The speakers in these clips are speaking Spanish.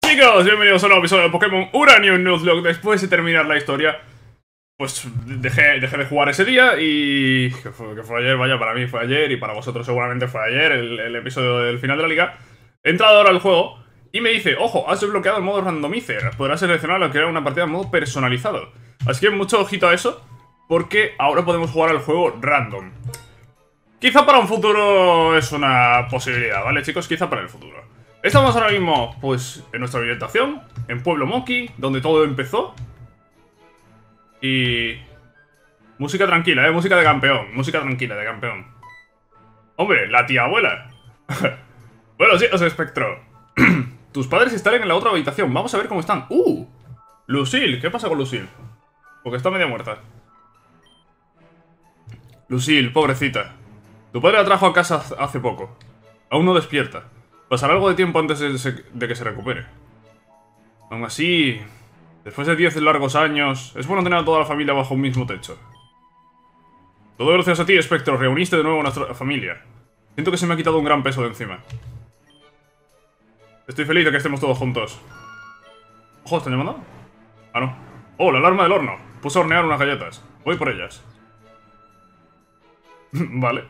Chicos, bienvenidos a un nuevo episodio de Pokémon Uranium Nuzlocke. Después de terminar la historia, pues dejé de jugar ese día y... que fue ayer, vaya, para mí fue ayer y para vosotros seguramente fue ayer, el episodio del final de la liga. He entrado ahora al juego y me dice, ojo, has desbloqueado el modo randomizer. Podrás seleccionar al crear una partida en modo personalizado. Así que mucho ojito a eso, porque ahora podemos jugar al juego random. Quizá para un futuro es una posibilidad, ¿vale, chicos? Quizá para el futuro. Estamos ahora mismo, pues, en nuestra ambientación, en Pueblo Moki, donde todo empezó. Y... música tranquila, música de campeón, música tranquila de campeón. Hombre, la tía abuela. Bueno, sí, Espectro. Tus padres están en la otra habitación, vamos a ver cómo están. Lucille, ¿qué pasa con Lucille? Porque está media muerta. Lucille, pobrecita. Tu padre la trajo a casa hace poco. Aún no despierta. Pasará algo de tiempo antes de que se recupere. Aún así, después de 10 largos años, es bueno tener a toda la familia bajo un mismo techo. Todo gracias a ti, Spectro, reuniste de nuevo a nuestra familia. Siento que se me ha quitado un gran peso de encima. Estoy feliz de que estemos todos juntos. Ojo, ¿están llamando? Ah, no. Oh, la alarma del horno. Puse a hornear unas galletas. Voy por ellas. Vale.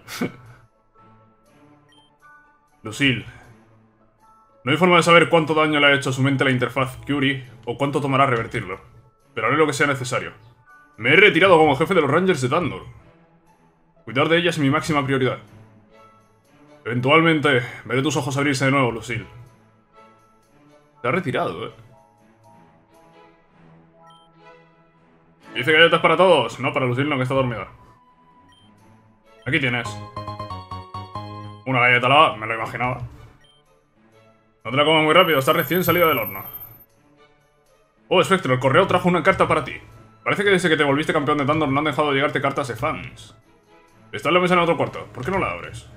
Lucille. No hay forma de saber cuánto daño le ha hecho a su mente la interfaz Curie o cuánto tomará revertirlo. Pero haré lo que sea necesario. Me he retirado como jefe de los Rangers de Tandor. Cuidar de ella es mi máxima prioridad. Eventualmente, veré tus ojos abrirse de nuevo, Lucille. Se ha retirado, Dice galletas para todos. No, para Lucille no, que está dormida. Aquí tienes. Una galleta lava, me lo imaginaba. No te la comas muy rápido, está recién salida del horno. Oh, Spectro, el correo trajo una carta para ti. Parece que desde que te volviste campeón de Tandor no han dejado de llegarte cartas de fans. Está en la mesa en el otro cuarto, ¿por qué no la abres?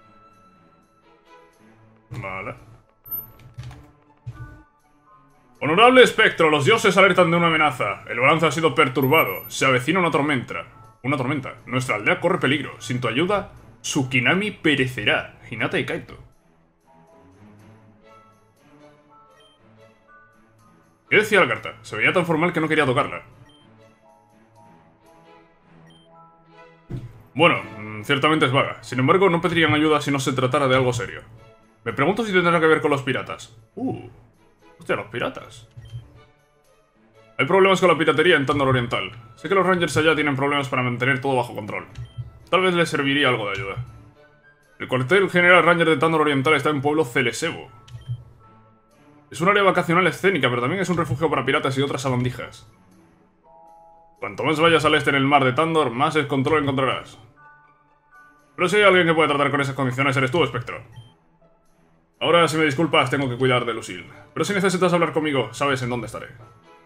Vale. Honorable Spectro, los dioses alertan de una amenaza. El balance ha sido perturbado. Se avecina una tormenta. Una tormenta. Nuestra aldea corre peligro. Sin tu ayuda, Tsukinami perecerá. Hinata y Kaito. ¿Qué decía la carta? Se veía tan formal que no quería tocarla. Bueno, ciertamente es vaga. Sin embargo, no pedirían ayuda si no se tratara de algo serio. Me pregunto si tendrá que ver con los piratas. Hostia, los piratas. Hay problemas con la piratería en Tandor Oriental. Sé que los Rangers allá tienen problemas para mantener todo bajo control. Tal vez les serviría algo de ayuda. El cuartel general Ranger de Tandor Oriental está en Pueblo Celesebo. Es un área vacacional escénica, pero también es un refugio para piratas y otras sabandijas. Cuanto más vayas al este en el mar de Tandor, más descontrol encontrarás. Pero si hay alguien que puede tratar con esas condiciones, eres tú, Spectro. Ahora, si me disculpas, tengo que cuidar de Lucille. Pero si necesitas hablar conmigo, sabes en dónde estaré.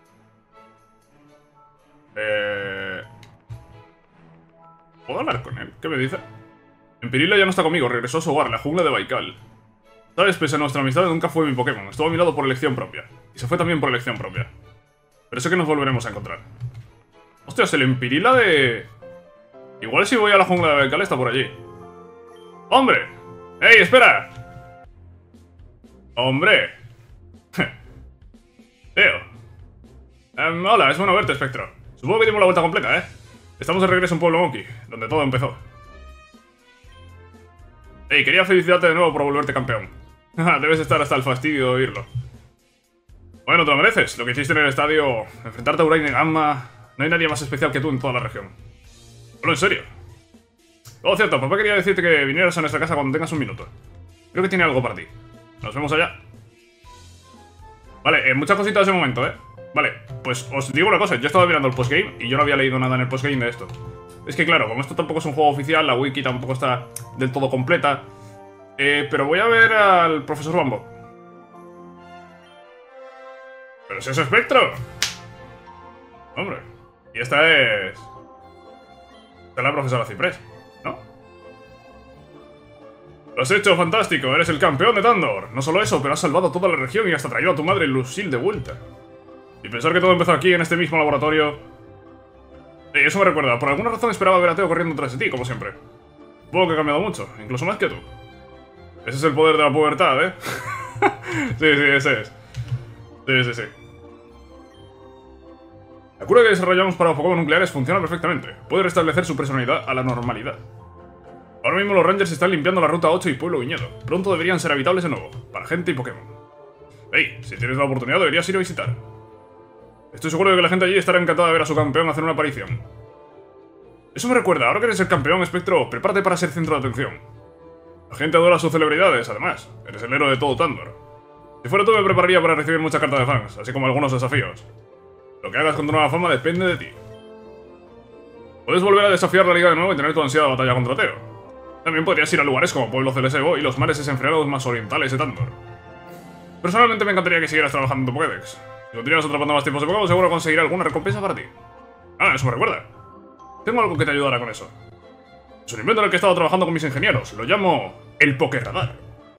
¿Puedo hablar con él? ¿Qué me dice? Empirila ya no está conmigo, regresó a su hogar, la jungla de Baikal. Sabes, pese a nuestra amistad, nunca fue mi Pokémon. Estuvo a mi lado por elección propia. Y se fue también por elección propia. Pero sé que nos volveremos a encontrar. Hostias, el Empirila de... Igual si voy a la jungla de Baikal está por allí. ¡Hombre! ¡Ey, espera! ¡Hombre! Tío. Hola, es bueno verte, Spectro. Supongo que dimos la vuelta completa, Estamos de regreso en Pueblo Moki, donde todo empezó. Ey, quería felicitarte de nuevo por volverte campeón. Debes estar hasta el fastidio de oírlo. Bueno, te lo mereces. Lo que hiciste en el estadio, enfrentarte a Uraine Gamma... No hay nadie más especial que tú en toda la región. Hablo en serio. Todo cierto, papá quería decirte que vinieras a nuestra casa cuando tengas un minuto. Creo que tiene algo para ti. Nos vemos allá. Vale, muchas cositas de momento, Vale, pues os digo una cosa. Yo estaba mirando el postgame y yo no había leído nada en el postgame de esto. Es que claro, como esto tampoco es un juego oficial, la wiki tampoco está del todo completa. Pero voy a ver al profesor Bambo. ¿Pero es ese Spectro? Hombre. Y esta es... Esta es la profesora Ciprés, ¿no? Lo has hecho fantástico, eres el campeón de Tandor. No solo eso, pero has salvado toda la región y hasta traído a tu madre Lucille de vuelta. Y pensar que todo empezó aquí, en este mismo laboratorio... Eso me recuerda, por alguna razón esperaba ver a Teo corriendo tras de ti, como siempre. Supongo que ha cambiado mucho, incluso más que tú. Ese es el poder de la pubertad, Sí, ese es. Sí, sí, sí. La cura que desarrollamos para los Pokémon nucleares funciona perfectamente. Puede restablecer su personalidad a la normalidad. Ahora mismo los Rangers están limpiando la Ruta 8 y Pueblo Viñedo. Pronto deberían ser habitables de nuevo, para gente y Pokémon. Hey, si tienes la oportunidad deberías ir a visitar. Estoy seguro de que la gente allí estará encantada de ver a su campeón hacer una aparición. Eso me recuerda, ahora que eres el campeón, Espectro, prepárate para ser centro de atención. La gente adora a sus celebridades, además. Eres el héroe de todo Tandor. Si fuera tú me prepararía para recibir muchas cartas de fans, así como algunos desafíos. Lo que hagas con tu nueva fama depende de ti. Puedes volver a desafiar la liga de nuevo y tener tu ansiada batalla contra Teo. También podrías ir a lugares como Pueblo Celesebo y los mares desenfrenados más orientales de Tandor. Personalmente me encantaría que siguieras trabajando en tu Pokédex. Si continúas atrapando más tipos de Pokémon, seguro conseguiré alguna recompensa para ti. Ah, eso me recuerda. Tengo algo que te ayudará con eso. Es un invento en el que he estado trabajando con mis ingenieros. Lo llamo el Pokéradar.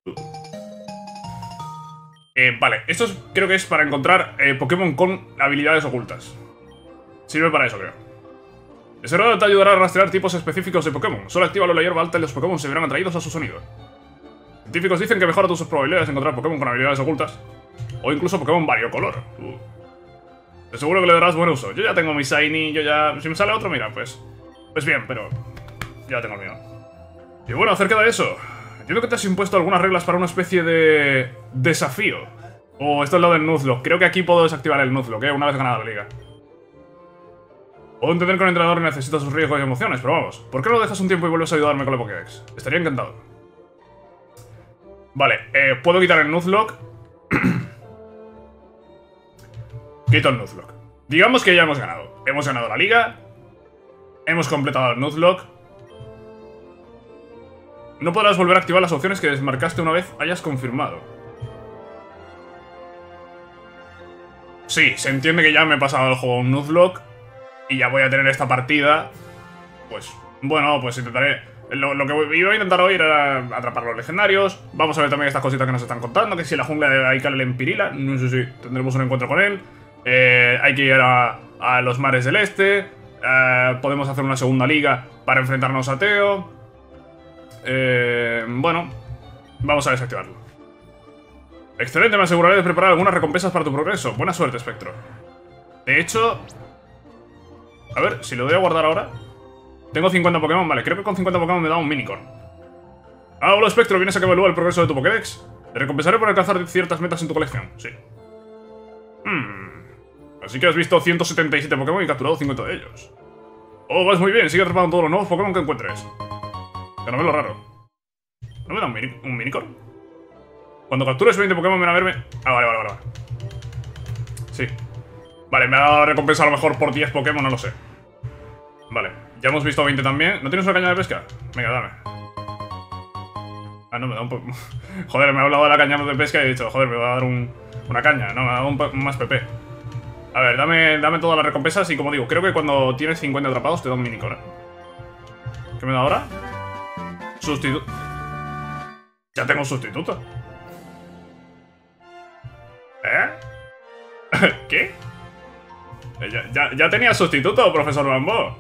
Vale, esto creo que es para encontrar Pokémon con habilidades ocultas. Sirve para eso, creo. Ese radar te ayudará a rastrear tipos específicos de Pokémon. Solo actívalo en la hierba alta y los Pokémon se verán atraídos a su sonido. Científicos dicen que mejora tus probabilidades de encontrar Pokémon con habilidades ocultas. O incluso Pokémon variocolor. De seguro que le darás buen uso. Yo ya tengo mi Shiny, yo ya... Si me sale otro, mira, pues bien, pero... Ya tengo el mío. Y bueno, acerca de eso... Entiendo que te has impuesto algunas reglas para una especie de... desafío. O esto es lo del Nuzlocke. Creo que aquí puedo desactivar el Nuzlocke, una vez ganada la liga. Puedo entender que un entrenador necesita sus riesgos y emociones, pero vamos. ¿Por qué no dejas un tiempo y vuelves a ayudarme con la Pokédex? Estaría encantado. Vale, puedo quitar el Nuzlocke. Quito el Nuzlocke. Digamos que ya hemos ganado. Hemos ganado la liga. Hemos completado el Nuzlocke. No podrás volver a activar las opciones que desmarcaste una vez hayas confirmado. Sí, se entiende que ya me he pasado el juego en Nuzlocke. Y ya voy a tener esta partida. Pues, bueno, pues intentaré... Lo que iba a intentar hoy era atrapar los legendarios. Vamos a ver también estas cositas que nos están contando. Que si la jungla de Aikal el Empirila. No sé si tendremos un encuentro con él. Hay que ir a los mares del este. Podemos hacer una segunda liga para enfrentarnos a Teo. Bueno, vamos a desactivarlo. Excelente, me aseguraré de preparar algunas recompensas para tu progreso. Buena suerte, Espectro. De hecho... A ver, si lo voy a guardar ahora. Tengo 50 Pokémon, vale, creo que con 50 Pokémon me da un Minicorn. Ah, hola, Espectro, ¿vienes a que evalúe el progreso de tu Pokédex? Te recompensaré por alcanzar ciertas metas en tu colección, sí. Así que has visto 177 Pokémon y capturado 50 de ellos. Oh, vas muy bien, sigue atrapando todos los nuevos Pokémon que encuentres. Caramelo raro. ¿No me da un Minicorn? Cuando captures 20 Pokémon ven a verme... Ah, vale. Sí. Vale, me ha dado la recompensa a lo mejor por 10 Pokémon, no lo sé. Vale, ya hemos visto 20 también. ¿No tienes una caña de pesca? Venga, dame. Ah, no, me da un poco... Joder, me ha hablado de la caña de pesca y he dicho, joder, me va a dar una caña. No, me ha dado un más PP. A ver, dame todas las recompensas y como digo, creo que cuando tienes 50 atrapados te da un Minicorn. ¿Qué me da ahora? Sustituto. Ya tengo un sustituto. ¿Qué? ¿Ya tenía sustituto, profesor Bambo?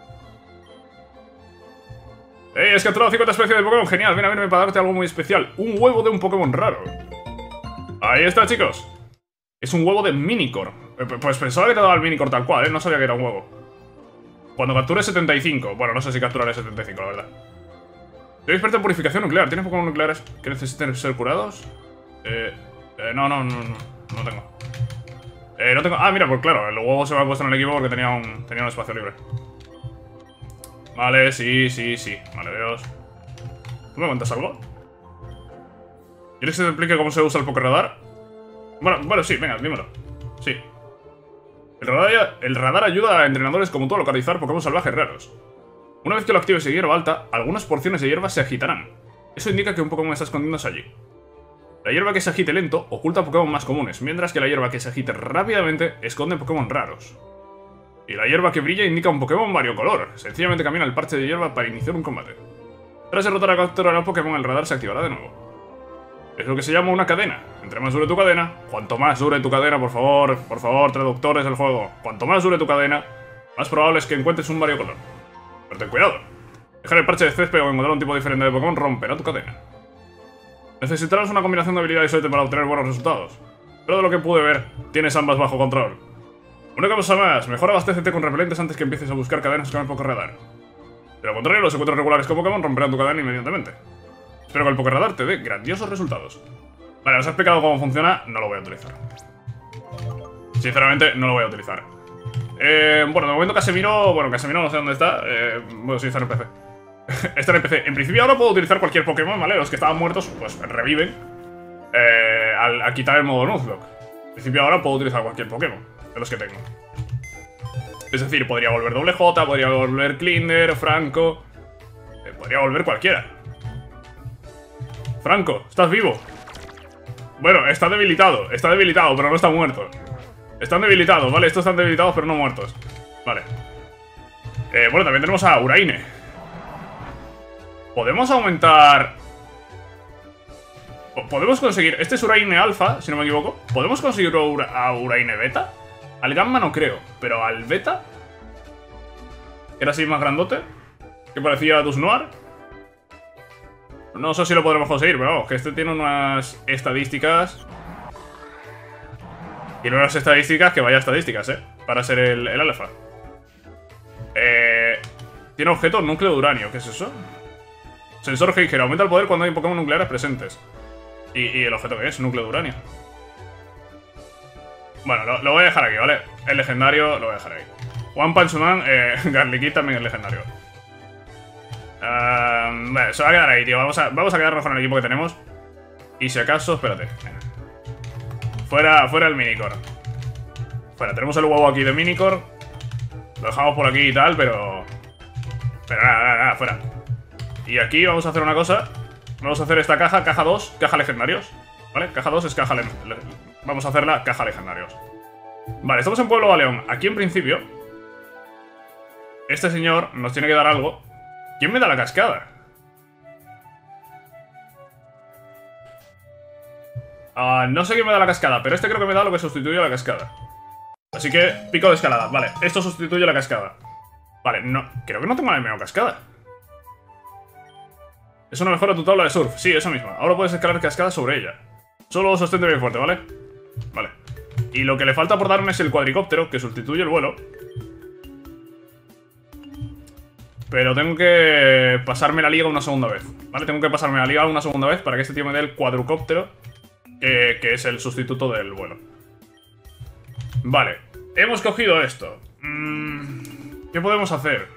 Has capturado 50 especies de Pokémon. Genial, ven a verme para darte algo muy especial. Un huevo de un Pokémon raro. Ahí está, chicos. Es un huevo de Minicorn. Pues pensaba que te daba el Minicorn tal cual, no sabía que era un huevo. Cuando capture 75. Bueno, no sé si capturaré 75, la verdad. Soy experto en purificación nuclear. ¿Tienes Pokémon nucleares que necesiten ser curados? No tengo. No tengo... Ah, mira, pues claro, el huevo se me ha puesto en el equipo porque tenía un espacio libre. Vale, sí. Vale, Dios. ¿Tú me cuentas algo? ¿Quieres que te explique cómo se usa el Pokéradar? Bueno, sí, venga, dímelo. Sí. El radar ayuda a entrenadores como tú a localizar Pokémon salvajes raros. Una vez que lo actives en hierba alta, algunas porciones de hierba se agitarán. Eso indica que un Pokémon está escondiéndose allí. La hierba que se agite lento oculta Pokémon más comunes, mientras que la hierba que se agite rápidamente esconde Pokémon raros. Y la hierba que brilla indica un Pokémon variocolor. Sencillamente camina el parche de hierba para iniciar un combate. Tras derrotar a capturar al Pokémon, el radar se activará de nuevo. Es lo que se llama una cadena. Entre más dure tu cadena, cuanto más dure tu cadena, por favor, traductores del juego. Cuanto más dure tu cadena, más probable es que encuentres un variocolor. Pero ten cuidado. Dejar el parche de césped o encontrar un tipo diferente de Pokémon romperá tu cadena. Necesitarás una combinación de habilidades suerte para obtener buenos resultados. Pero de lo que pude ver, tienes ambas bajo control. Una cosa más, mejor abastécete con repelentes antes que empieces a buscar cadenas con el Pokéradar. De lo contrario, los encuentros regulares con Pokémon romperán tu cadena inmediatamente. Espero que el Pokéradar te dé grandiosos resultados. Vale, os he explicado cómo funciona, no lo voy a utilizar. Sinceramente, no lo voy a utilizar. Bueno, de momento Casemiro... Bueno, Casemiro no sé dónde está. Bueno, sí, está en el PC. Está en el PC. En principio ahora puedo utilizar cualquier Pokémon, ¿vale? Los que estaban muertos, pues reviven. Al quitar el modo Nuzlocke. En principio ahora puedo utilizar cualquier Pokémon de los que tengo. Es decir, podría volver Doble J, podría volver Clinder, Franco... podría volver cualquiera. Franco, ¿estás vivo? Bueno, está debilitado, pero no está muerto. Están debilitados, ¿vale? Estos están debilitados, pero no muertos. Vale. Bueno, también tenemos a Uraine. Podemos aumentar... Podemos conseguir... Este es Uraine Alpha, si no me equivoco. ¿Podemos conseguir a Uraine Beta? Al Gamma no creo, pero al Beta... Era así más grandote, que parecía Dusknoir. No sé si lo podremos conseguir, pero vamos, que este tiene unas estadísticas... Tiene unas estadísticas que vaya estadísticas, para ser el alfa. Tiene objeto núcleo de uranio, ¿qué es eso? Sensor Geiger, aumenta el poder cuando hay Pokémon nucleares presentes. ¿Y el objeto qué es? Núcleo de uranio. Bueno, lo voy a dejar aquí, ¿vale? El legendario lo voy a dejar ahí. One Punch Man, Garlicky también es legendario. Vale, se va a quedar ahí, tío. Vamos a quedarnos con el equipo que tenemos. Y si acaso, espérate. Fuera el Minicore. Fuera, tenemos el huevo aquí de Minicore. Lo dejamos por aquí y tal, pero nada, fuera. Y aquí vamos a hacer una cosa. Vamos a hacer esta caja, caja 2, caja legendarios. ¿Vale? Caja 2 es caja vamos a hacerla caja legendarios. Vale, estamos en Pueblo Baleón. Aquí en principio este señor nos tiene que dar algo. ¿Quién me da la cascada? No sé quién me da la cascada, pero este creo que me da lo que sustituye a la cascada. Así que, pico de escalada. Vale, esto sustituye la cascada. Vale, no, creo que no tengo la misma cascada. Es una mejora tu tabla de surf. Sí, esa misma. Ahora puedes escalar cascada sobre ella. Solo sostente bien fuerte, ¿vale? Vale. Y lo que le falta por darme es el cuadricóptero, que sustituye el vuelo. Pero tengo que pasarme la liga una segunda vez, ¿vale? Tengo que pasarme la liga una segunda vez para que este tío me dé el cuadricóptero, que es el sustituto del vuelo. Vale, hemos cogido esto. ¿Qué podemos hacer?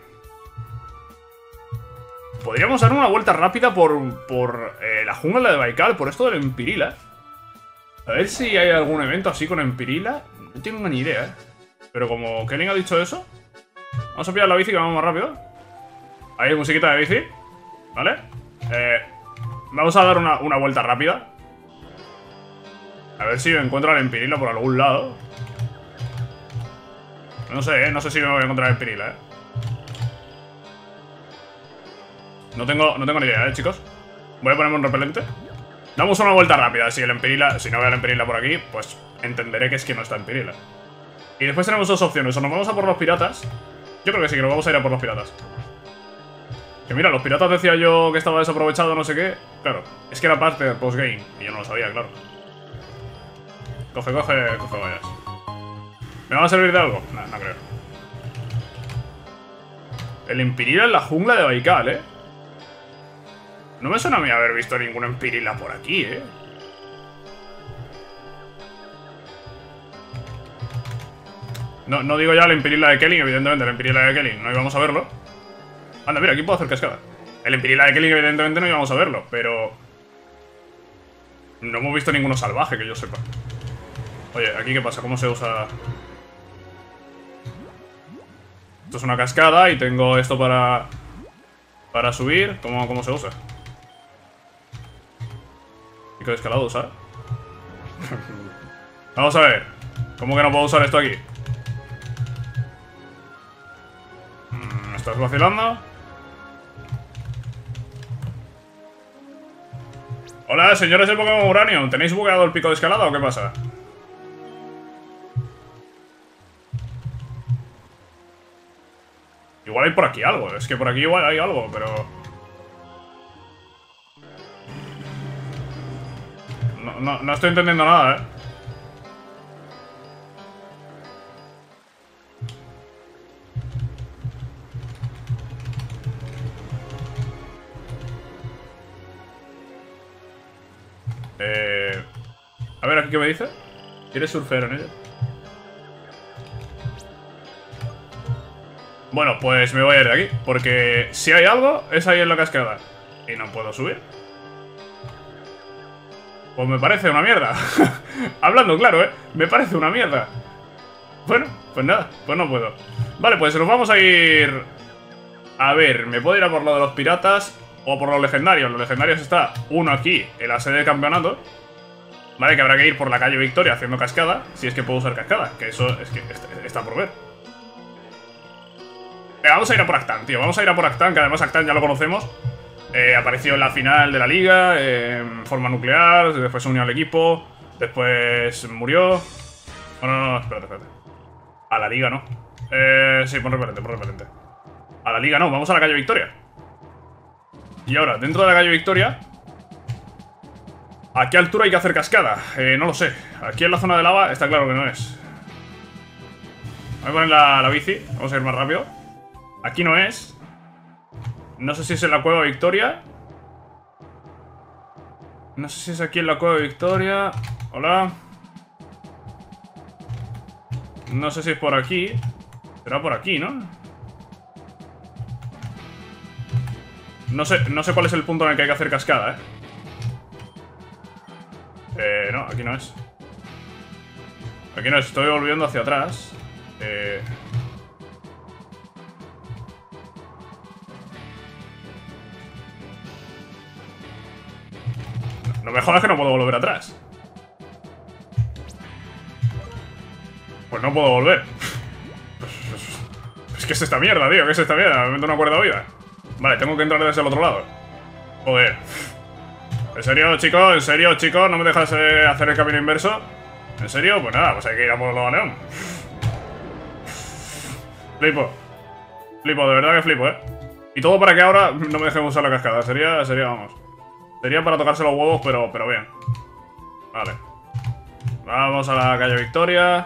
Podríamos dar una vuelta rápida por la jungla de Baikal, por esto del Empirila. A ver si hay algún evento así con Empirila. No tengo ni idea, Pero como Kelling ha dicho eso, vamos a pillar la bici que vamos más rápido. Hay musiquita de bici, ¿vale? Vamos a dar una vuelta rápida. A ver si me encuentro al Empirila por algún lado. No sé, no sé si me voy a encontrar el Empirila, No tengo ni idea, chicos. Voy a ponerme un repelente. Damos una vuelta rápida. Si el Empirila, si no veo al Empirila por aquí, pues entenderé que es que no está Empirila. Y después tenemos dos opciones. O nos vamos a por los piratas. Yo creo que sí, que nos vamos a ir a por los piratas. Que mira, los piratas decía yo que estaba desaprovechado, no sé qué. Claro, es que era parte del postgame. Y yo no lo sabía, claro. Coge vallas. ¿Me va a servir de algo? No creo. El Empirila en la jungla de Baikal, No me suena a mí haber visto ningún Empirila por aquí, No digo ya el Empirila de Kelling, evidentemente, el Empirila de Kelling no íbamos a verlo. Anda, mira, aquí puedo hacer cascada. El Empirila de Kelling, evidentemente, no íbamos a verlo, pero... no hemos visto ninguno salvaje, que yo sepa. Oye, ¿aquí qué pasa? ¿Cómo se usa...? Esto es una cascada y tengo esto para subir. ¿Cómo se usa? Pico de escalado, ¿sabes? Vamos a ver. ¿Cómo que no puedo usar esto aquí? ¿Me estás vacilando? Hola, señores del Pokémon Uranio. ¿Tenéis bugueado el pico de escalada o qué pasa? Igual hay por aquí algo. Es que por aquí igual hay algo, pero... no estoy entendiendo nada, ver, aquí qué me dice. ¿Quieres surfear en ella? Bueno, pues me voy a ir de aquí. Porque si hay algo, es ahí en la cascada. Y no puedo subir. Pues me parece una mierda. Hablando claro, me parece una mierda. Bueno, pues nada, pues no puedo. Vale, pues nos vamos a ir... A ver, me puedo ir a por lo de los piratas o por los legendarios. Los legendarios está uno aquí, en la sede del campeonato. Vale, que habrá que ir por la calle Victoria haciendo cascada. Si es que puedo usar cascada, que eso es que está por ver. Vamos a ir a por Actan, tío. Vamos a ir a por Actan, que además Actan ya lo conocemos. Apareció en la final de la liga, en forma nuclear. Después se unió al equipo. Después murió. No, espérate. A la liga no. Sí, pon repelente. A la liga no, vamos a la calle Victoria. Y ahora, dentro de la calle Victoria, ¿a qué altura hay que hacer cascada? No lo sé. Aquí en la zona de lava está claro que no es. Voy a poner la bici. Vamos a ir más rápido. Aquí no es. No sé si es en la cueva Victoria. No sé si es aquí en la cueva Victoria. Hola. No sé si es por aquí. Será por aquí, ¿no? No sé cuál es el punto en el que hay que hacer cascada, no, aquí no es. Aquí no es, estoy volviendo hacia atrás. No me jodas que no puedo volver atrás. Pues no puedo volver. Es que es esta mierda, tío, ¿qué es esta mierda? Me meto una cuerda oída. Vale, tengo que entrar desde el otro lado. Joder. ¿En serio, chicos? ¿No me dejas hacer el camino inverso? ¿En serio? Pues nada, pues hay que ir a por lo León. Flipo, de verdad que flipo, Y todo para que ahora no me dejemos usar la cascada. Sería, vamos. Sería para tocarse los huevos, pero bien. Vale. Vamos a la calle Victoria.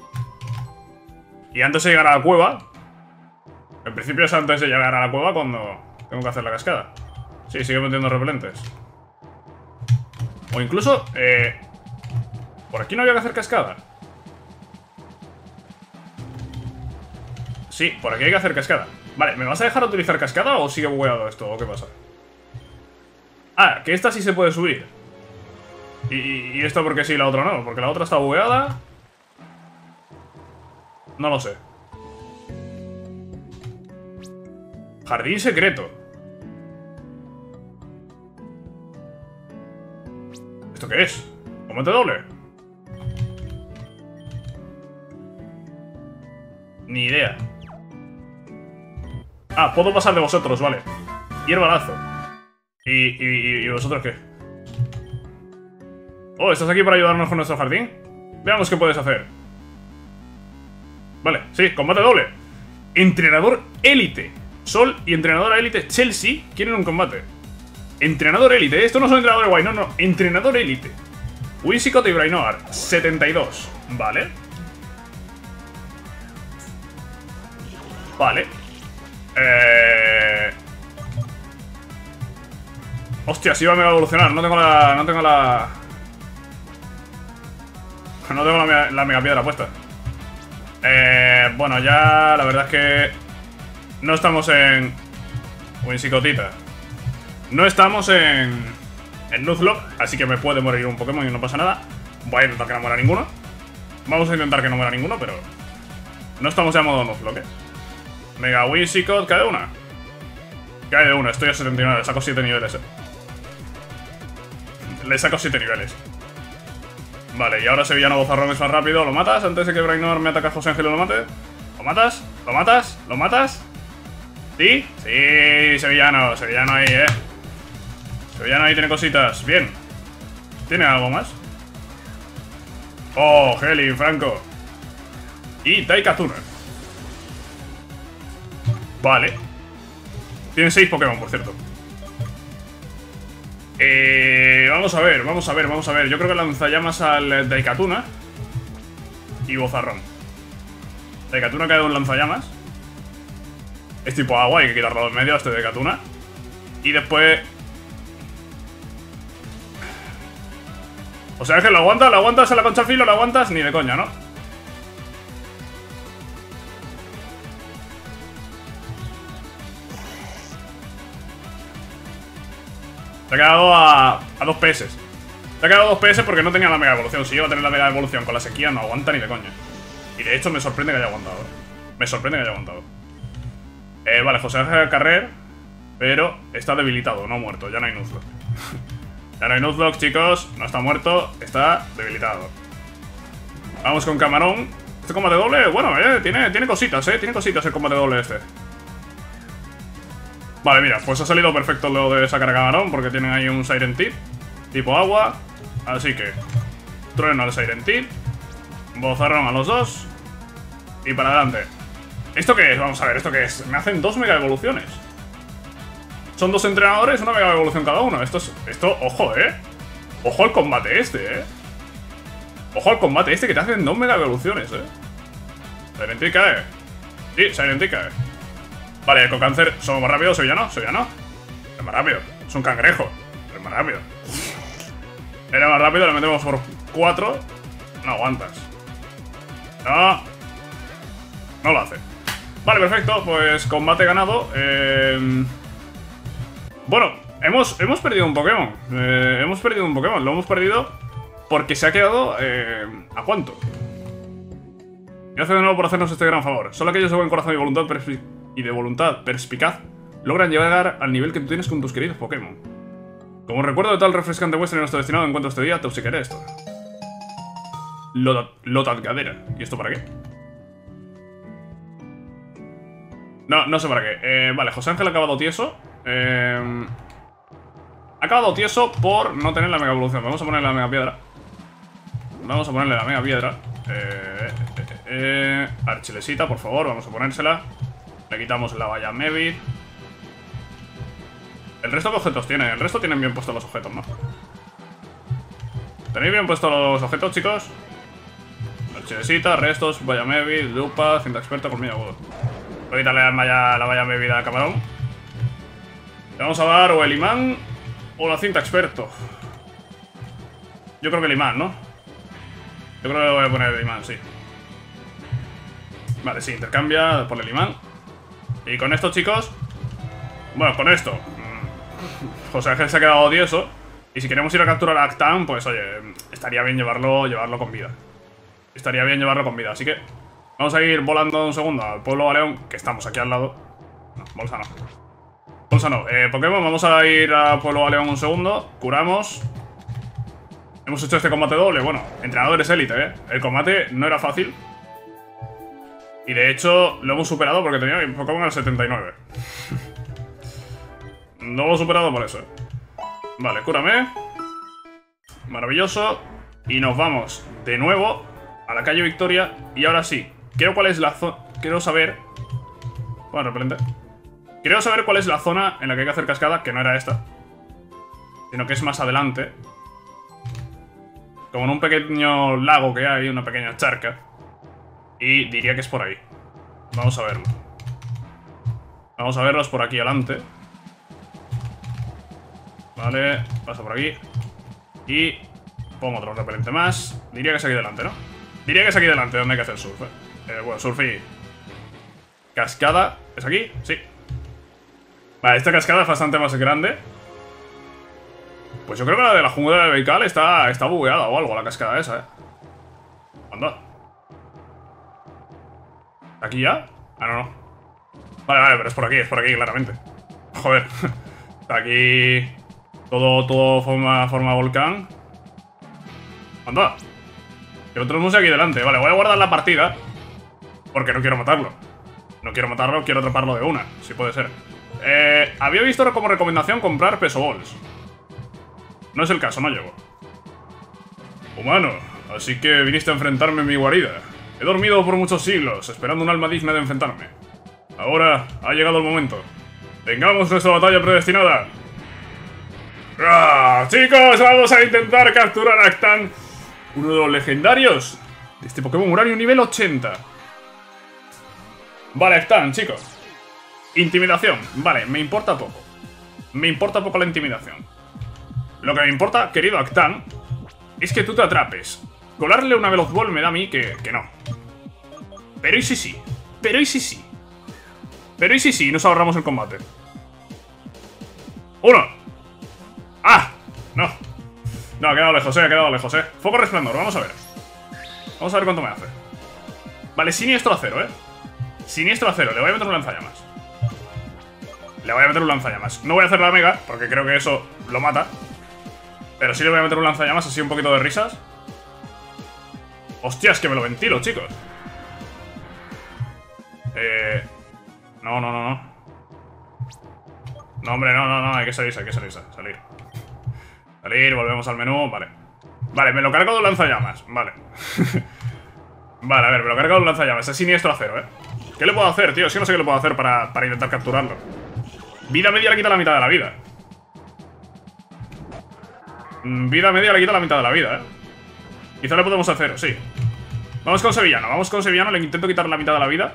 Y antes de llegar a la cueva... En principio es antes de llegar a la cueva cuando tengo que hacer la cascada. Sí, sigue metiendo repelentes. O incluso... ¿por aquí no había que hacer cascada? Sí, por aquí hay que hacer cascada. Vale, ¿me vas a dejar utilizar cascada o sigue bugueado esto? ¿O qué pasa? Ah, que esta sí se puede subir. ¿Y esto porque sí y la otra no? ¿Porque la otra está bugueada? No lo sé. Jardín secreto. ¿Esto qué es? ¿Combate doble? Ni idea. Ah, puedo pasar de vosotros, vale. Hierbalazo. ¿Y vosotros qué? Oh, ¿estás aquí para ayudarnos con nuestro jardín? Veamos qué puedes hacer. Vale, sí, combate doble. Entrenador élite. Sol y entrenadora élite Chelsea quieren un combate. Entrenador élite, esto no son entrenadores guay, no, entrenador élite. Whimsicott y Brainoar, 72. Vale. Vale. Hostia, sí va a mega evolucionar. No tengo la mega piedra puesta. Bueno, ya la verdad es que no estamos en Whimsicottita. No estamos en Nuzlocke, así que me puede morir un Pokémon y no pasa nada. Voy a intentar que no muera ninguno. Vamos a intentar que no muera ninguno, pero no estamos ya en modo Nuzlocke, Mega Whimsicott, cae de una. Cae de una, estoy a 79, le saco 7 niveles, Le saco 7 niveles. Vale, y ahora Sevillano Bozarrón es más rápido. ¿Lo matas antes de que Brainor me ataque a José Ángel y lo mate? ¿Lo matas? ¿Lo matas? ¿Lo matas? ¿Sí? Sí, Sevillano ahí, Sevillano ahí tiene cositas. Bien. ¿Tiene algo más? Oh, Heli, Franco. Y Daikatuna. Vale. Tiene 6 Pokémon, por cierto. Vamos a ver. Yo creo que lanzallamas al Daikatuna y Bozarrón. Daikatuna cae de un lanzallamas. Es tipo agua, hay que quitarlo de en medio a este Daikatuna. Y después... O sea, es que lo aguantas a la concha filo, lo aguantas ni de coña, ¿no? Se ha quedado a 2 PS. Se ha quedado a 2 PS porque no tenía la mega evolución. Si iba a tener la mega evolución con la sequía, no aguanta ni de coña. Y de hecho me sorprende que haya aguantado. Me sorprende que haya aguantado. Vale, José Ángel Carrer. Pero está debilitado, no muerto. Ya no hay Nuzlocke. Ya no hay Nuzlocke, chicos. No está muerto, está debilitado. Vamos con Camarón. Este combate doble, bueno, tiene cositas, tiene cositas el combate doble este. Vale, mira, pues ha salido perfecto lo de sacar a Camarón, porque tienen ahí un Siren Tip tipo agua. Así que trueno al Siren Tip, bozarrón a los dos y para adelante. ¿Esto qué es? Vamos a ver, ¿esto qué es? Me hacen 2 mega evoluciones. Son 2 entrenadores, una mega evolución cada uno. Esto, ojo, ojo al combate este, ojo al combate este que te hacen 2 mega evoluciones, Siren Tip cae. Sí, Siren Tip cae. Vale, con cáncer, ¿somos más rápidos? ¿Sevillano? ¿Sevillano? Es más rápido. Es un cangrejo. Es más rápido. Era más rápido, le metemos por 4. No aguantas. No. No lo hace. Vale, perfecto. Pues combate ganado. Bueno, hemos perdido un Pokémon. Hemos perdido un Pokémon. Lo hemos perdido porque se ha quedado... ¿a cuánto? Gracias de nuevo por hacernos este gran favor. Solo aquellos de buen corazón y de voluntad perspicaz logran llegar al nivel que tú tienes con tus queridos Pokémon. Como recuerdo de tal refrescante muestra en nuestro destinado encuentro este día, te obsequiaré esto. Lotatgadera. ¿Y esto para qué? No sé para qué. Vale, José Ángel ha acabado tieso. Ha acabado tieso por no tener la mega evolución. Vamos a ponerle la mega piedra. Vamos a ponerle la mega piedra. Archilesita, por favor, vamos a ponérsela. Le quitamos la valla Mevit. ¿El resto qué objetos tiene? El resto tienen bien puestos los objetos, ¿no? ¿Tenéis bien puestos los objetos, chicos? Archilesita, restos, valla Mevit, lupa, cinta experta, colmillo agudo. Voy a quitarle la valla Mevit al Camarón. Le vamos a dar o el imán o la cinta experto. Yo creo que el imán, ¿no? Yo creo que le voy a poner el imán, sí. Vale, sí, intercambia por el imán. Y con esto, chicos... Bueno, con esto... José Ángel se ha quedado odioso. Y si queremos ir a capturar a Actan, pues oye, estaría bien llevarlo con vida. Estaría bien llevarlo con vida, así que... Vamos a ir volando un segundo al pueblo Baleón, que estamos aquí al lado. No, bolsa no. Bolsa no. Pokémon, vamos a ir al pueblo Baleón un segundo. Curamos. Hemos hecho este combate doble. Bueno, entrenadores élite, El combate no era fácil. Y de hecho, lo hemos superado porque tenía mi Pokémon al 79. Lo hemos superado por eso, Vale, cúrame. Maravilloso. Y nos vamos de nuevo a la calle Victoria. Y ahora sí, cuál es la zona. Quiero saber. Bueno, repelente. Quiero saber cuál es la zona en la que hay que hacer cascada, que no era esta, sino que es más adelante. Como en un pequeño lago que hay, una pequeña charca. Y diría que es por ahí. Vamos a verlo. Vamos a verlos por aquí adelante. Vale, pasa por aquí. Y pongo otro repelente más. Diría que es aquí delante, ¿no? Diría que es aquí delante donde hay que hacer surf, bueno, surf y... Cascada. ¿Es aquí? Sí. Vale, esta cascada es bastante más grande. Pues yo creo que la de la jungla de Baikal está bugueada o algo, la cascada esa, Anda. ¿Aquí ya? Ah, no. Vale, pero es por aquí, claramente. Joder. Aquí... Todo forma volcán. Anda. Que lo tenemos aquí delante. Vale, voy a guardar la partida. Porque no quiero matarlo. No quiero matarlo, quiero atraparlo de una. Si puede ser. Había visto como recomendación comprar peso balls. No es el caso, no llevo. Humano, así que viniste a enfrentarme en mi guarida. He dormido por muchos siglos, esperando un alma digna de enfrentarme. Ahora ha llegado el momento. Tengamos nuestra batalla predestinada. ¡Ah! Chicos, vamos a intentar capturar a Actan, uno de los legendarios de este Pokémon Uranio nivel 80. Vale, Actan, chicos. Intimidación. Vale, me importa poco. Me importa poco la intimidación. Lo que me importa, querido Actan, es que tú te atrapes. Colarle una Veloz Ball me da a mí que no. Pero y si sí. Pero y si sí. Pero y si sí, nos ahorramos el combate. ¡Uno! ¡Ah! No. No, ha quedado lejos, ha quedado lejos, Foco resplandor, vamos a ver. Vamos a ver cuánto me hace. Vale, siniestro a cero, Siniestro a cero, le voy a meter un lanzallamas. Le voy a meter un lanzallamas. No voy a hacer la mega, porque creo que eso lo mata. Pero sí le voy a meter un lanzallamas, así un poquito de risas. Hostias, que me lo ventilo, chicos. No, no, no, no. No, hombre, no, no, no, hay que salirse, salir. Salir, volvemos al menú, vale. Vale, me lo cargo de un lanzallamas, vale. Vale, a ver, me lo cargo de un lanzallamas, es siniestro a cero, ¿Qué le puedo hacer, tío? Es que no sé qué le puedo hacer para intentar capturarlo. Vida media le quita la mitad de la vida. Vida media le quita la mitad de la vida, Quizá le podemos hacer, sí. Vamos con Sevillano, le intento quitar la mitad de la vida.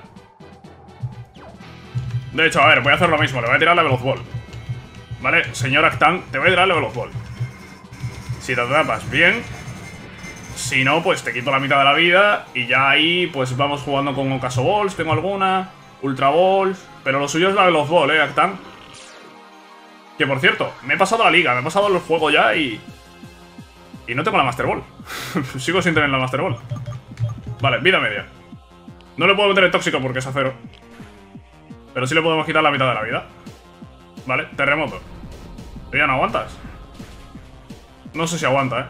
De hecho, a ver, voy a hacer lo mismo, le voy a tirar la Veloz Ball. Vale, señor Actan, te voy a tirar la Veloz Ball. Si te atrapas, bien. Si no, pues te quito la mitad de la vida. Y ya ahí, pues vamos jugando con Ocaso Balls, tengo alguna. Ultra Balls. Pero lo suyo es la Veloz Ball, Actan. Que por cierto, me he pasado la liga, me he pasado el juego ya y no tengo la Master Ball. Sigo sin tener la Master Ball. Vale, vida media. No le puedo meter el tóxico porque es a cero. Pero sí le podemos quitar la mitad de la vida. Vale, terremoto. ¿Tú ya no aguantas? No sé si aguanta,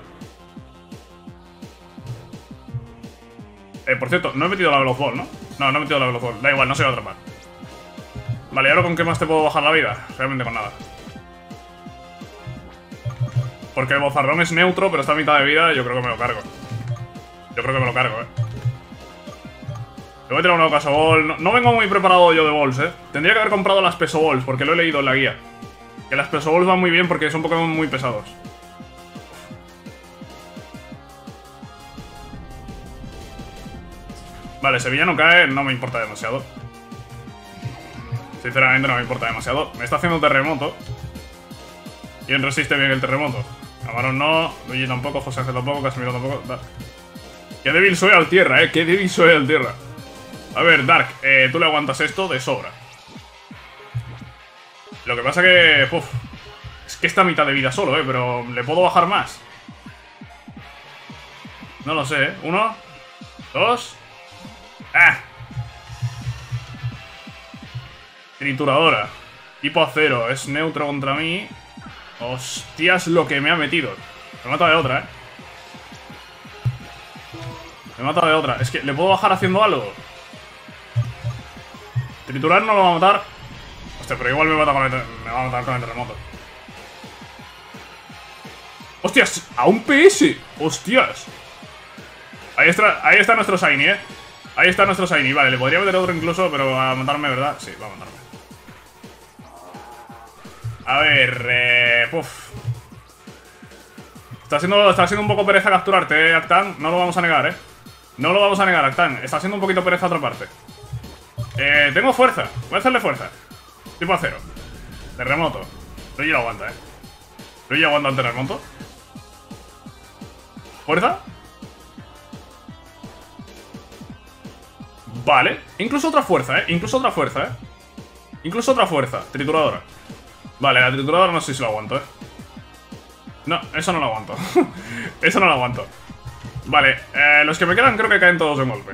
por cierto, no he metido la Veloz Ball, ¿no? No, no he metido la Veloz Ball. Da igual, no se va a atrapar. Vale, ¿y ahora con qué más te puedo bajar la vida? Realmente con nada. Porque el bozarrón es neutro, pero está a mitad de vida. Yo creo que me lo cargo. Le voy a tirar una Ocaso Ball. No vengo muy preparado yo de balls, Tendría que haber comprado las Peso Balls, porque lo he leído en la guía. Que las Peso Balls van muy bien porque son Pokémon muy pesados. Vale, Sevillano cae, no me importa demasiado. Sinceramente no me importa demasiado. Me está haciendo terremoto. ¿Quién resiste bien el terremoto? Camarón no, Luigi tampoco, José Ángel tampoco, Casemiro tampoco. Da. Qué débil soy al tierra, qué débil soy al tierra. A ver, Dark, tú le aguantas esto de sobra. Lo que pasa que... es que está a mitad de vida solo, pero ¿le puedo bajar más? No lo sé, 1, 2... ¡Ah! Trituradora. Tipo acero, es neutro contra mí. Hostias, lo que me ha metido. Me mata de otra, Me mata de otra. Es que, ¿le puedo bajar haciendo algo? Triturar no lo va a matar. Hostia, pero igual me va a matar con el terremoto. ¡Hostias! ¡A un PS! ¡Hostias! Ahí está nuestro Shiny, Ahí está nuestro Shiny. Vale, le podría meter otro incluso, pero a matarme, ¿verdad? Sí, va a matarme. A ver, Está siendo un poco pereza capturarte, Actan. No lo vamos a negar, No lo vamos a negar, Actan. Está siendo un poquito pereza atraparte. Tengo fuerza. Voy a hacerle fuerza. Tipo acero. Terremoto. Luigi lo aguanta, Luigi aguanta el terremoto. ¿Fuerza? Vale. Incluso otra fuerza, Incluso otra fuerza, Incluso otra fuerza. Trituradora. Vale, la trituradora no sé si lo aguanto, No, eso no lo aguanto. Eso no lo aguanto. Vale, los que me quedan creo que caen todos de un golpe.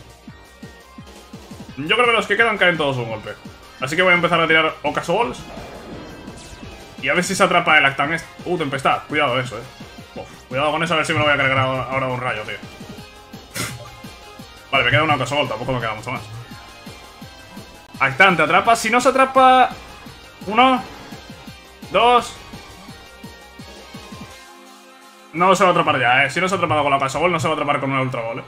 Yo creo que los que quedan caen todos de un golpe. Así que voy a empezar a tirar Ocaso Balls. Y a ver si se atrapa el Actan. Tempestad. Cuidado eso, cuidado con eso, a ver si me lo voy a cargar ahora de un rayo, tío. Vale, me queda una Ocaso Ball, tampoco me queda mucho más. Actan, te atrapa. Si no se atrapa... 1, 2... No se va a atrapar ya, Si no se ha atrapado con la Ocaso Ball, no se va a atrapar con una Ultra Ball,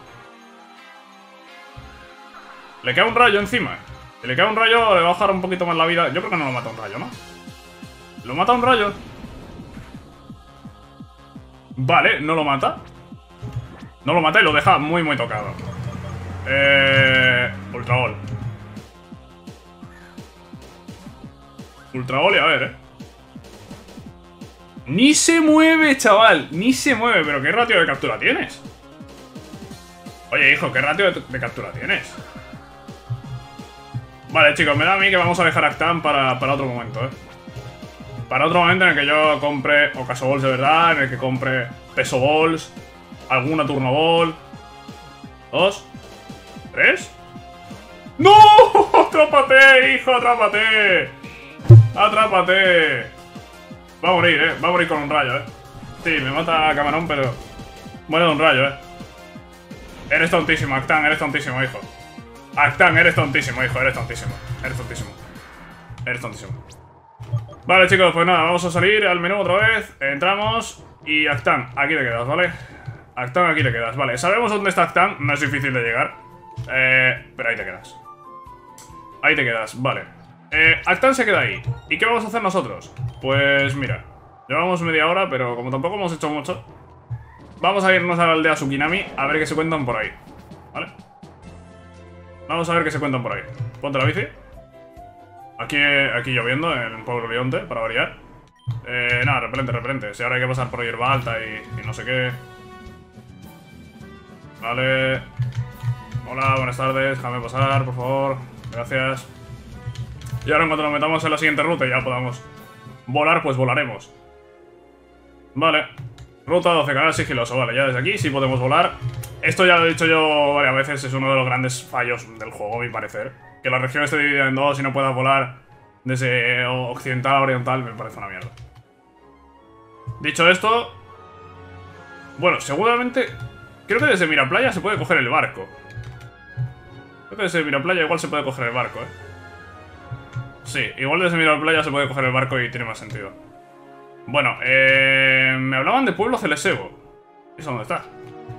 Le queda un rayo encima. Si le queda un rayo, le va a bajar un poquito más la vida. Yo creo que no lo mata un rayo, ¿no? ¿Lo mata un rayo? Vale, no lo mata. No lo mata y lo deja muy, muy tocado. Ultra Ball. Ultra Ball y a ver, Ni se mueve, chaval. Ni se mueve. ¿Pero qué ratio de captura tienes? Oye, hijo, ¿qué ratio de captura tienes? Vale, chicos, me da a mí que vamos a dejar a Actan para otro momento, ¿eh? Para otro momento en el que yo compre Ocaso Balls de verdad, en el que compre Peso Balls, alguna Turno Ball. 2, 3. ¡No! ¡Atrápate, hijo! ¡Atrápate! ¡Atrápate! Va a morir, va a morir con un rayo, Sí, me mata Camarón, pero muere de un rayo, Eres tontísimo, Actan, eres tontísimo, hijo. Actan, eres tontísimo, hijo, eres tontísimo. Eres tontísimo. Eres tontísimo. Vale, chicos, pues nada, vamos a salir al menú otra vez. Entramos y Actan, aquí te quedas, ¿vale? Actan, aquí te quedas, vale. Sabemos dónde está Actan, no es difícil de llegar. Pero ahí te quedas. Ahí te quedas, vale. Actan se queda ahí. ¿Y qué vamos a hacer nosotros? Pues mira, llevamos media hora, pero como tampoco hemos hecho mucho, vamos a irnos a la aldea Tsukinami a ver qué se cuentan por ahí, ¿vale? Vamos a ver qué se cuentan por ahí. Ponte la bici. Aquí lloviendo en Pueblo Leonte, para variar. Nada, repelente. Si ahora hay que pasar por hierba alta y no sé qué. Vale. Hola, buenas tardes. Déjame pasar, por favor. Gracias. Y ahora cuando nos metamos en la siguiente ruta y ya podamos volar, pues volaremos. Vale. Ruta 12, canal sigiloso. Vale, ya desde aquí sí podemos volar. Esto ya lo he dicho yo varias veces, es uno de los grandes fallos del juego, a mi parecer. Que la región esté dividida en dos y no puedas volar desde occidental a oriental me parece una mierda. Dicho esto... Bueno, seguramente... Creo que desde Miraplaya se puede coger el barco. Creo que desde Miraplaya igual se puede coger el barco, Sí, igual desde Miraplaya se puede coger el barco y tiene más sentido. Bueno, me hablaban de Pueblo Celesebo. ¿Eso dónde está?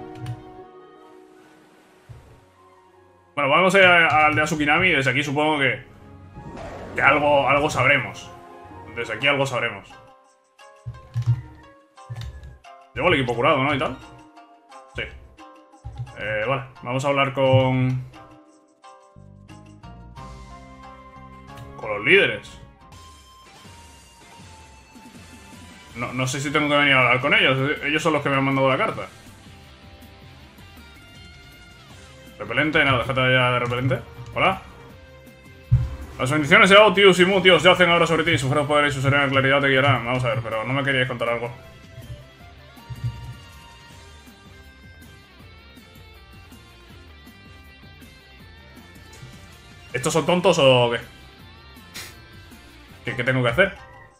Bueno, vamos a ir a la aldea Tsukinami y desde aquí supongo que algo sabremos. Desde aquí algo sabremos. Llevo el equipo curado, ¿no? Y tal. Sí. Vale, vamos a hablar con los líderes. No sé si tengo que venir a hablar con ellos. Ellos son los que me han mandado la carta. Repelente, no, déjate ya de repelente. Hola. Las bendiciones de Otius y Mutios yacen ahora sobre ti. Su feroz poder y su serena claridad te guiarán. Vamos a ver, pero no me queríais contar algo. ¿Estos son tontos o qué? ¿Qué tengo que hacer?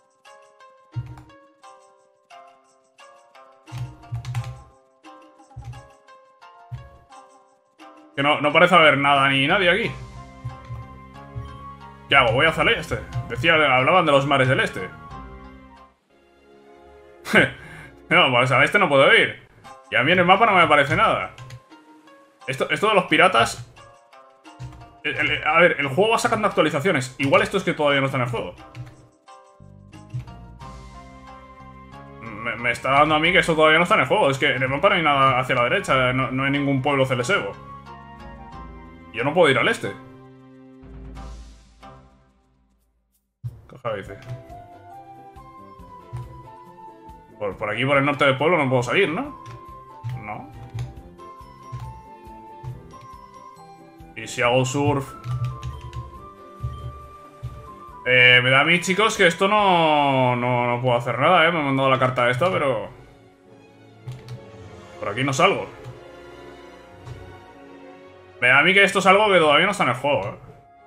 Que no parece haber nada ni nadie aquí. ¿Qué hago? Voy hacia el este. Hablaban de los mares del este. No, pues al este no puedo ir. Y a mí en el mapa no me aparece nada. Esto de los piratas... a ver, el juego va sacando actualizaciones. Igual esto es que todavía no está en el juego. Me está dando a mí que esto todavía no está en el juego. Es que en el mapa no hay nada hacia la derecha. No hay ningún pueblo celesebo. Yo no puedo ir al este. Coja bici. Por aquí, por el norte del pueblo, no puedo salir, ¿no? No. Y si hago surf... me da a mí, chicos, que esto no puedo hacer nada, Me han mandado la carta esta, pero... Por aquí no salgo. Me da a mí que esto es algo que todavía no está en el juego,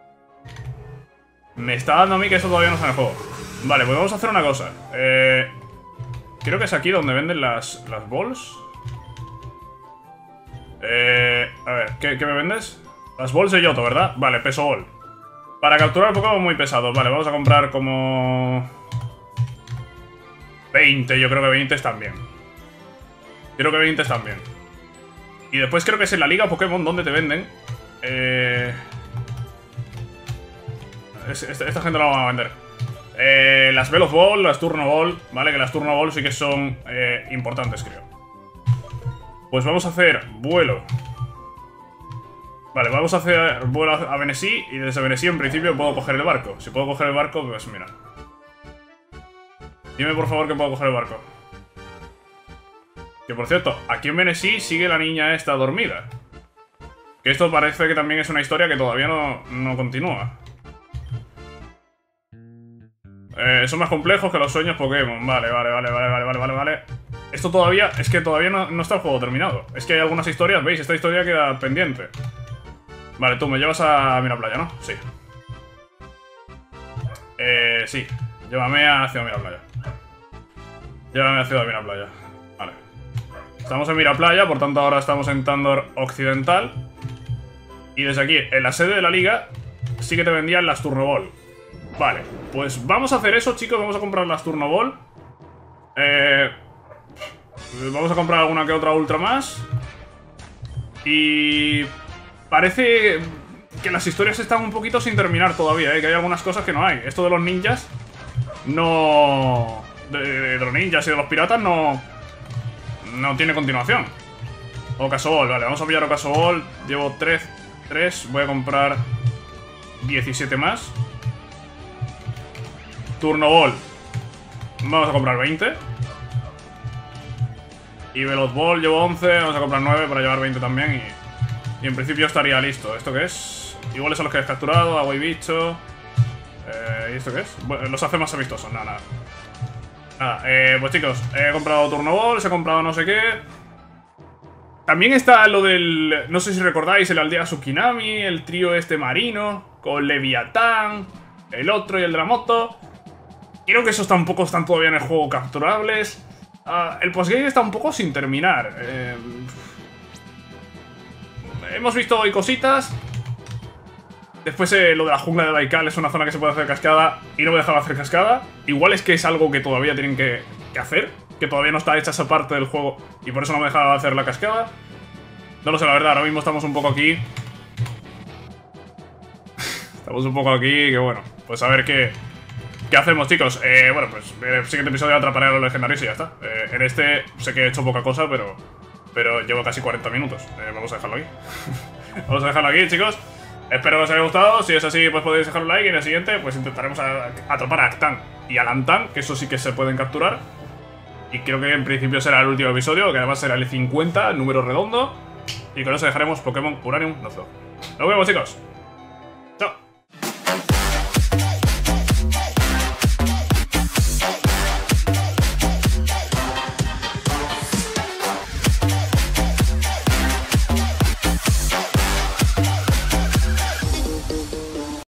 Me está dando a mí que esto todavía no está en el juego. Vale, pues vamos a hacer una cosa. Creo que es aquí donde venden las balls. A ver, ¿qué me vendes? Las balls de Yoto, ¿verdad? Vale, peso ball. Para capturar Pokémon muy pesados. Vale, vamos a comprar como... 20, yo creo que 20 están bien. Creo que 20 están bien. Y después creo que es en la liga Pokémon donde te venden. Esta gente no la van a vender. Las Veloz Ball, las Turno Ball, ¿vale? Que las Turno Ball sí que son importantes, creo. Pues vamos a hacer vuelo. Vale, vamos a hacer vuelo a Venesí. Y desde Venesí en principio puedo coger el barco. Si puedo coger el barco, pues mira. Dime por favor que puedo coger el barco. Que por cierto, aquí en Menessí sigue la niña esta dormida. Que esto parece que también es una historia que todavía no continúa. Son más complejos que los sueños Pokémon. Vale. Esto todavía... Es que todavía no está el juego terminado. Es que hay algunas historias, ¿veis? Esta historia queda pendiente. Vale, tú me llevas a Miraplaya, ¿no? Sí. Sí. Llévame a Ciudad Miraplaya. Llévame a Ciudad Miraplaya. Vale. Estamos en Miraplaya, por tanto ahora estamos en Tandor Occidental. Y desde aquí, en la sede de la liga, sí que te vendían las Turnoball. Vale, pues vamos a hacer eso, chicos. Vamos a comprar las Turnoball. Vamos a comprar alguna que otra Ultra más. Y... parece que las historias están un poquito sin terminar todavía, que hay algunas cosas que no hay. Esto de los ninjas no... De los ninjas y de los piratas no tiene continuación. Ocasobol, vale, vamos a pillar Ocasobol. Llevo 3, voy a comprar 17 más. Turnoball, vamos a comprar 20. Y Veloz Ball llevo 11, vamos a comprar 9 para llevar 20 también. Y en principio estaría listo. ¿Esto qué es? Iguales son los que has capturado, agua y bicho. ¿Y esto qué es? Bueno, los hace más amistosos, nada. Pues chicos, he comprado Turnoballs, he comprado no sé qué. También está lo del... No sé si recordáis, el aldea Tsukinami, el trío este marino, con Leviatán, el otro y el de la moto. Creo que esos tampoco están todavía en el juego capturables. El postgame está un poco sin terminar. Hemos visto hoy cositas. Después lo de la jungla de Baikal es una zona que se puede hacer cascada y no voy a dejar de hacer cascada. Igual es que es algo que todavía tienen que hacer, que todavía no está hecha esa parte del juego y por eso no me dejaba de hacer la cascada. No lo sé, la verdad, ahora mismo estamos un poco aquí. Estamos un poco aquí, que bueno, pues a ver qué hacemos, chicos. Bueno, pues en el siguiente episodio atraparé a los legendarios y ya está. En este sé que he hecho poca cosa, pero llevo casi 40 minutos. Vamos a dejarlo aquí. Vamos a dejarlo aquí, chicos. Espero que os haya gustado. Si es así, pues podéis dejar un like. Y en el siguiente, pues intentaremos atrapar a Actan y a Lantan, que eso sí que se pueden capturar. Y creo que en principio será el último episodio, que además será el 50, número redondo. Y con eso dejaremos Pokémon Uranium Nuzlocke. Nos vemos, chicos.